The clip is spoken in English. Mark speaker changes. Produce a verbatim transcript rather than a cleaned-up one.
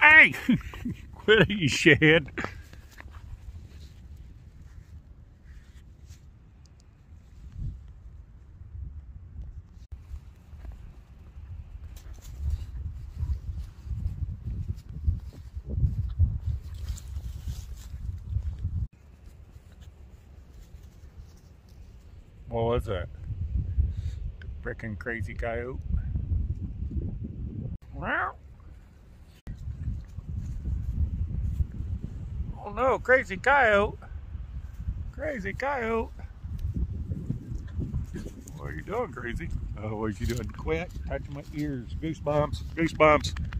Speaker 1: Hey! Quit it, you shed. What was that? Frickin' crazy coyote. Oh no, crazy coyote. Crazy coyote. What are you doing, crazy? Oh, what are you doing? Quit touching my ears. Goosebumps. Goosebumps.